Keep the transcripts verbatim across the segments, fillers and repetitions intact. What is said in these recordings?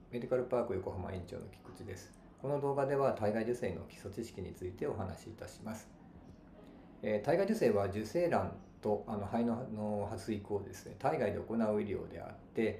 メディカルパーク横浜院長の菊池です。この動画では体外受精の基礎知識についてお話しいたします。えー、体外受精は受精卵とあの肺のの発育をですね、体外で行う医療であって、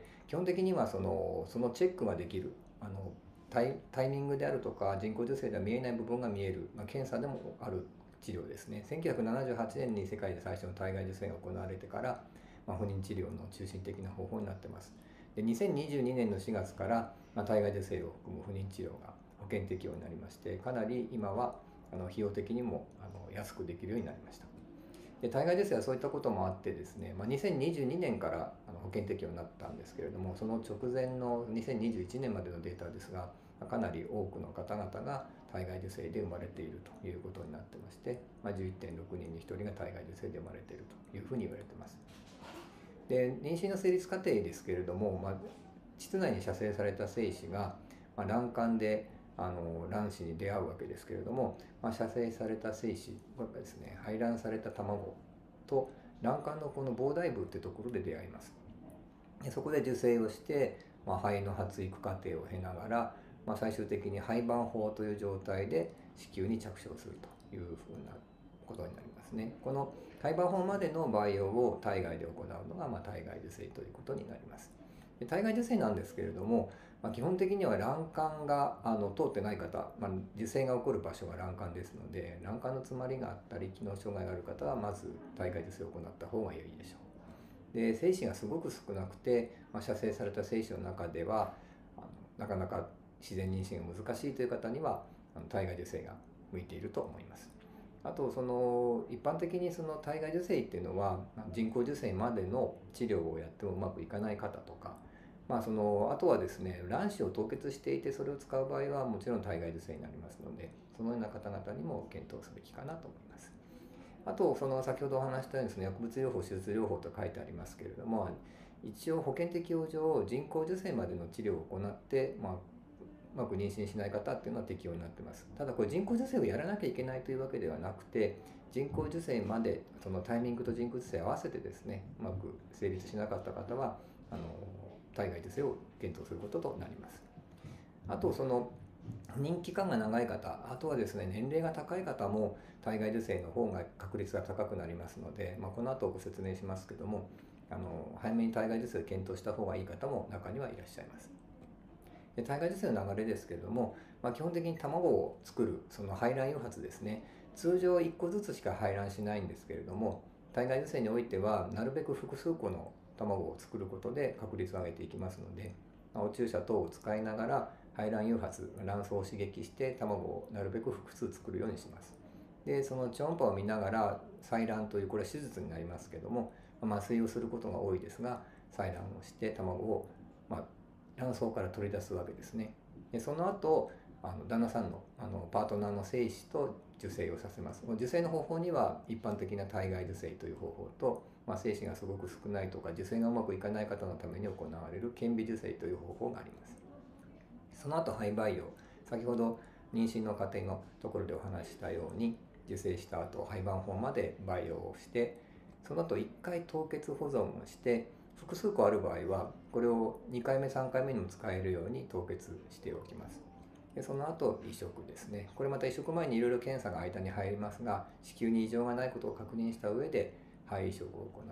基本的にはそのそのチェックができるあのタイタイミングであるとか人工授精では見えない部分が見える、まあ、検査でもある治療ですね。せんきゅうひゃくななじゅうはちねんに世界で最初の体外受精が行われてから、まあ、不妊治療の中心的な方法になっています。でにせんにじゅうにねんのしがつから、まあ、体外受精を含む不妊治療が保険適用になりまして、かなり今はあの費用的にもあの安くできるようになりました。で体外受精はそういったこともあってですね、まあ、にせんにじゅうにねんからあの保険適用になったんですけれども、その直前のにせんにじゅういちねんまでのデータですが、かなり多くの方々が体外受精で生まれているということになってまして、まあ、じゅういってんろくにんにひとりが体外受精で生まれているというふうに言われています。で妊娠の成立過程ですけれども、まあ、膣内に射精された精子が、まあ、卵管であの卵子に出会うわけですけれども、まあ、射精された精子がですね、排卵された卵と卵管のこの膨大部ってところで出会います。でそこで受精をして、まあ、肺の発育過程を経ながら、まあ、最終的に胚盤胞という状態で子宮に着床するというふうなことになりますね。この胎盤胞までの培養を体外で行うのが、まあ、体外受精ということになります。で体外受精なんですけれども、まあ、基本的には卵管があの通ってない方、まあ、受精が起こる場所が卵管ですので、卵管の詰まりがあったり機能障害がある方はまず体外受精を行った方が良いでしょう。で精子がすごく少なくて、まあ、射精された精子の中ではあのなかなか自然妊娠が難しいという方にはあの体外受精が向いていると思います。あとその一般的にその体外受精っていうのは人工授精までの治療をやってもうまくいかない方とか、まあ、そのあとはですね、卵子を凍結していてそれを使う場合はもちろん体外受精になりますので、そのような方々にも検討すべきかなと思います。あとその先ほどお話したようにですね、薬物療法手術療法と書いてありますけれども、一応保険適用上人工授精までの治療を行って、まあ、うまく妊娠しない方っていうのは適用になってます。ただこれ人工授精をやらなきゃいけないというわけではなくて、人工授精までそのタイミングと人工授精を合わせてですね、うまく成立しなかった方はあの体外受精を検討することとなります。あとその妊期間が長い方、あとはですね、年齢が高い方も体外受精の方が確率が高くなりますので、まあ、この後ご説明しますけども、あの早めに体外受精を検討した方がいい方も中にはいらっしゃいます。で体外受精の流れですけれども、まあ、基本的に卵を作るその排卵誘発ですね、通常いっこずつしか排卵しないんですけれども、体外受精においてはなるべく複数個の卵を作ることで確率を上げていきますので、まあ、お注射等を使いながら排卵誘発、卵巣を刺激して卵をなるべく複数作るようにします。でその超音波を見ながら採卵という、これは手術になりますけども、まあ、麻酔をすることが多いですが、採卵をして卵を、まあ、卵巣から取り出すわけですね。でその後あの旦那さんのあのパートナーの精子と受精をさせます。受精の方法には一般的な体外受精という方法と、まあ、精子がすごく少ないとか受精がうまくいかない方のために行われる顕微授精という方法があります。その後胚培養、先ほど妊娠の過程のところでお話ししたように、受精した後胚盤胞まで培養をして、その後いっかい凍結保存をして、複数個ある場合はこれをにかいめさんかいめにも使えるように凍結しておきます。でその後移植ですね。これまた移植前にいろいろ検査が間に入りますが、子宮に異常がないことを確認した上で肺移植を行って、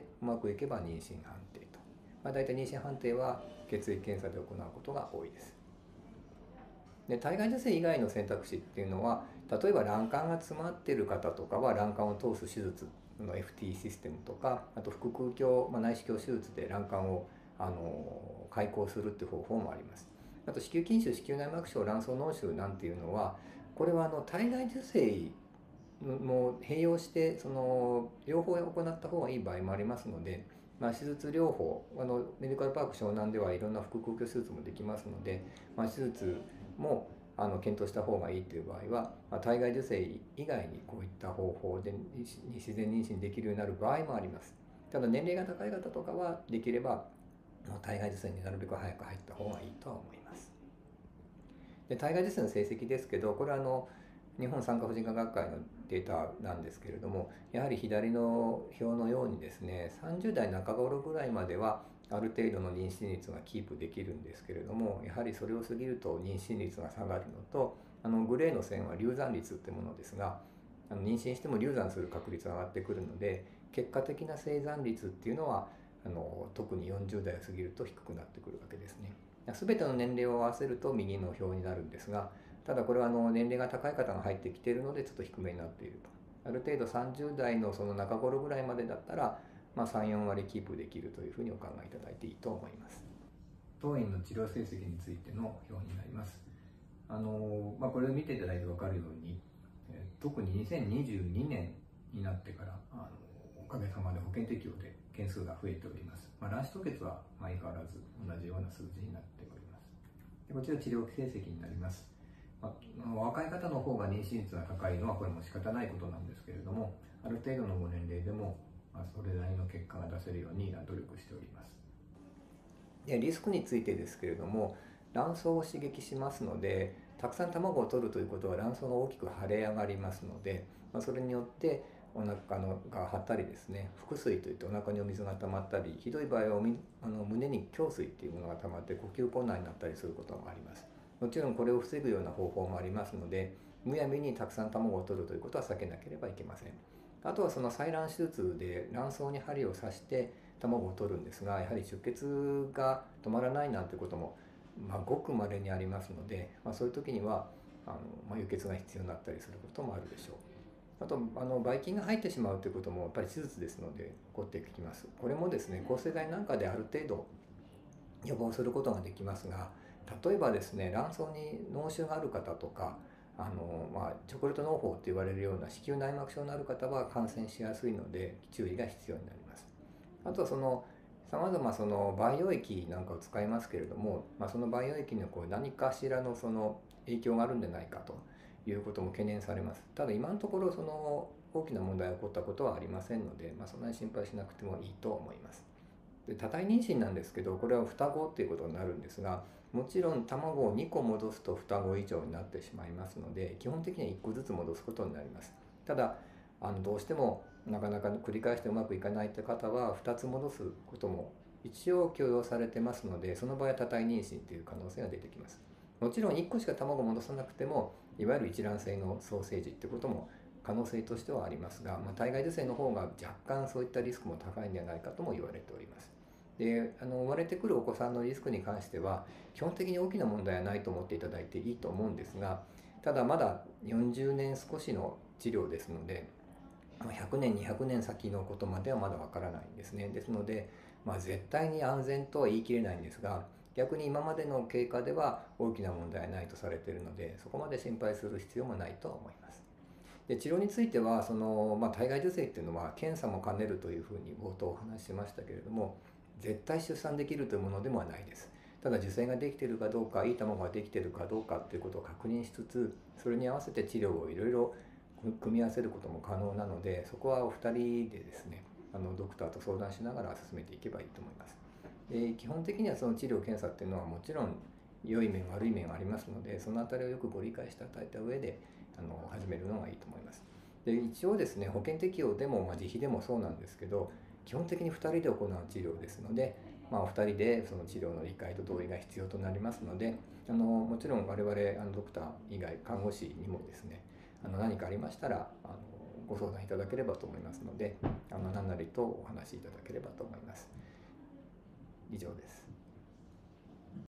うまくいけば妊娠判定と、まあ、大体妊娠判定は血液検査で行うことが多いです。で体外受精以外の選択肢っていうのは、例えば卵管が詰まっている方とかは卵管を通す手術の エフティー システムとか、あと腹腔鏡、まあ、内視鏡手術で卵管をあの開口するっていう方法もあります。あと子宮筋腫、子宮内膜症、卵巣脳腫なんていうのは、これはあの体外受精も併用してその両方行った方がいい場合もありますので、まあ、手術療法、あのメディカルパーク湘南ではいろんな腹腔鏡手術もできますので、まあ、手術もあの検討した方がいいという場合は、まあ、体外受精以外にこういった方法で自然妊娠できるようになる場合もあります。ただ年齢が高い方とかはできれば体外受精になるべく早く入った方がいいとは思います。で体外受精の成績ですけど、これはあの日本産科婦人科学会のデータなんですけれども、やはり左の表のようにですね、さんじゅう代中頃ぐらいまではある程度の妊娠率がキープできるんですけれども、やはりそれを過ぎると妊娠率が下がるのと、あのグレーの線は流産率ってものですが、あの妊娠しても流産する確率が上がってくるので、結果的な生産率っていうのはあの特によんじゅう代を過ぎると低くなってくるわけですね。全ての年齢を合わせると右の表になるんですが、ただこれはあの年齢が高い方が入ってきているのでちょっと低めになっていると。ある程度さんじゅう代のその中頃ぐらいまでだったら、まあ、さん、よん割キープできるというふうにお考えいただいていいと思います。当院の治療成績についての表になります。あのまあ、これを見ていただいて分かるように、えー、特ににせんにじゅうにねんになってからあのおかげさまで保険適用で件数が増えております。まあ、卵子凍結は相変わらず同じような数字になっております。でこちら治療成績になります。まあ、若い方の方が妊娠率が高いのはこれも仕方ないことなんですけれども、ある程度のご年齢でも、まあ、それなりの結果が出せるように努力しております。でリスクについてですけれども、卵巣を刺激しますので、たくさん卵を取るということは卵巣が大きく腫れ上がりますので、まあ、それによってお腹のが張ったりですね、腹水といってお腹にお水が溜まったり、ひどい場合はおみあの胸に胸水っていうものが溜まって呼吸困難になったりすることもあります。もちろんこれを防ぐような方法もありますので、むやみにたくさん卵を取るということは避けなければいけません。あとはその採卵手術で卵巣に針を刺して卵を取るんですが、やはり出血が止まらないなんてことも、まあ、ごく稀にありますので、まあ、そういう時にはあの、まあ、輸血が必要になったりすることもあるでしょう。あとあのばい菌が入ってしまうということもやっぱり手術ですので起こってきます。これもですね、抗生剤なんかである程度予防することができますが、例えばですね、卵巣に脳腫がある方とか、あのまあ、チョコレート農法と言われるような子宮内膜症のある方は感染しやすいので注意が必要になります。あとはそのさまざまその培養液なんかを使いますけれども、まあ、その培養液にこう何かしらのその影響があるんじゃないかということも懸念されます。ただ今のところその大きな問題が起こったことはありませんので、まあ、そんなに心配しなくてもいいと思います。で多体妊娠なんですけど、これは双子っていうことになるんですが、もちろん卵をにこ戻すと双子以上になってしまいますので、基本的にはいっこずつ戻すことになります。ただあのどうしてもなかなか繰り返してうまくいかないって方はふたつ戻すことも一応許容されてますので、その場合は多体妊娠という可能性が出てきます。もちろんいっこしか卵を戻さなくても、いわゆる一卵性の双生児ってことも可能性としてはありますが、まあ、体外受精の方が若干そういったリスクも高いんじゃないかとも言われております。であの生まれてくるお子さんのリスクに関しては基本的に大きな問題はないと思っていただいていいと思うんですが、ただまだよんじゅうねん少しの治療ですので、ひゃくねんにひゃくねん先のことまではまだわからないんですね。ですので、まあ、絶対に安全とは言い切れないんですが、逆に今までの経過では大きな問題はないとされているので、そこまで心配する必要もないと思います。で治療についてはその、まあ、体外受精っていうのは検査も兼ねるというふうに冒頭お話ししましたけれども、絶対出産できるというものでもないです。ただ受精ができているかどうか、いい卵ができているかどうかということを確認しつつ、それに合わせて治療をいろいろ組み合わせることも可能なので、そこはお二人でですね、あのドクターと相談しながら進めていけばいいと思います。で基本的にはその治療検査っていうのはもちろん良い面悪い面がありますので、そのあたりをよくご理解していただいた上であの始めるのがいいと思います。で一応ですね、保険適用でも、まあ、自費でもそうなんですけど、基本的にふたりで行う治療ですので、まあ、お二人でその治療の理解と同意が必要となりますので、あのもちろん我々あのドクター以外看護師にもですね、あの何かありましたらあのご相談いただければと思いますので、あの何なりとお話しいただければと思います。以上です。